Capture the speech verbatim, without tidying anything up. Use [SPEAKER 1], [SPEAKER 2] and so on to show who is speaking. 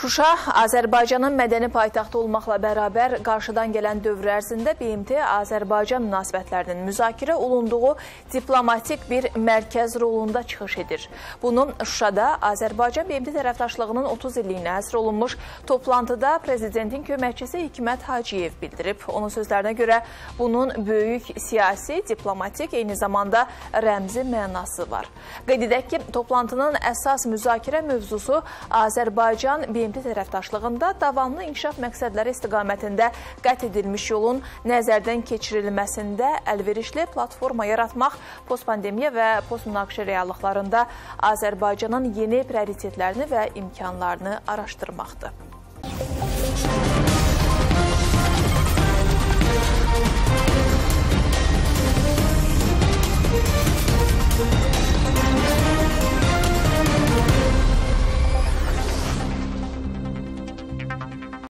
[SPEAKER 1] Şuşa, Azərbaycanın mədəni paytaxtı olmaqla bərabər qarşıdan gələn dövr ərzində B M T Azərbaycan münasibətlərinin müzakirə olunduğu diplomatik bir mərkəz rolunda çıxış edir. Bunun Şuşada Azərbaycan B M T tərəfdaşlığının otuz illiyinə həsr olunmuş toplantıda Prezidentin köməkçisi Hikmət Hacıyev bildirib. Onun sözlərinə görə bunun böyük siyasi, diplomatik, eyni zamanda rəmzi mənası var. Qeyd edək ki, toplantının əsas müzakirə mövzusu Azərbaycan B M T tərəfdaşlığında davamlı inkişaf məqsədləri istiqamətində qət edilmiş yolun nəzərdən keçirilməsində əlverişli platforma yaratmaq, postpandemiya və postmünaqişə reallıqlarında Azərbaycanın yeni prioritetlərini və imkanlarını araşdırmaqdır. Müzik